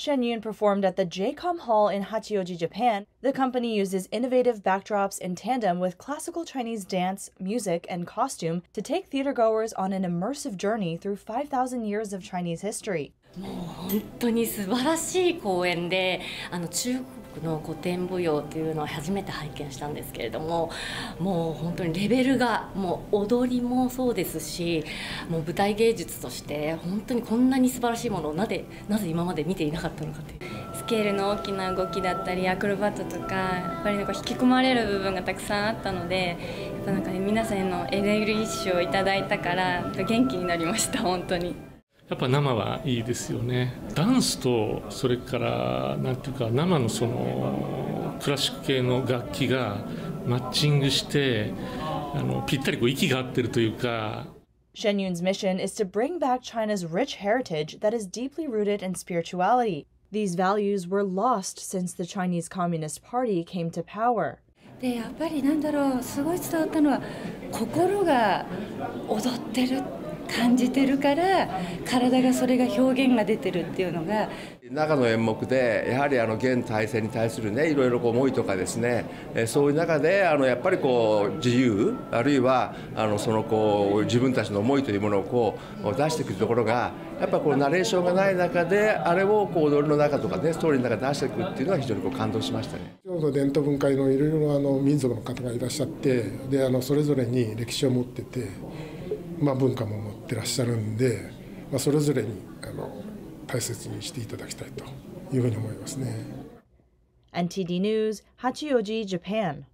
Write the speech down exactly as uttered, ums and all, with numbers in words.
Shen Yun performed at the J COM Hall in Hachioji, Japan. The company uses innovative backdrops in tandem with classical Chinese dance, music, and costume to take theatergoers on an immersive journey through five thousand years of Chinese history. もう本当に素晴らしい公演で、あの中国の古典舞踊というのを初めて拝見したんですけれども、もう本当にレベルがもう踊りもそうですし、もう舞台芸術として本当にこんなに素晴らしいものをなぜなぜ今まで見ていなかったのかという。 スケールの大きな動きだったりアクロバットとか、やっぱりなんか引き込まれる部分がたくさんあったので、やっぱなんかね、皆さんへのエネルギッシュをいただいたから元気になりました本当に。 やっぱ生はいいですよね。ダンスとそれからなんていうか生のそのクラシック系の楽器がマッチングしてあのぴったりこう息が合ってるというか。 Shen Yun's mission is to bring back China's rich heritage that is deeply rooted in spirituality. These values were lost since the Chinese Communist Party came to power. でやっぱりなんだろう、すごい伝わったのは心が踊ってる。感じてるから体がそれが表現が出てるっていうのが中の演目でやはりあの現体制に対するねいろいろこう思いとかですね、そういう中であのやっぱりこう自由あるいはあのそのこう自分たちの思いというものをこう出してくるところがやっぱこうナレーションがない中であれをこう踊りの中とかねストーリーの中で出していくっていうのは非常にこう感動しましたね。 京都伝統文化のいろいろあの民族の方がいらっしゃってであのそれぞれに歴史を持ってて。まあ、文化も持ってらっしゃるんで、まあ、それぞれにあの大切にしていただきたいというふうに思いますね。 エヌティーディー News, Hachioji, Japan.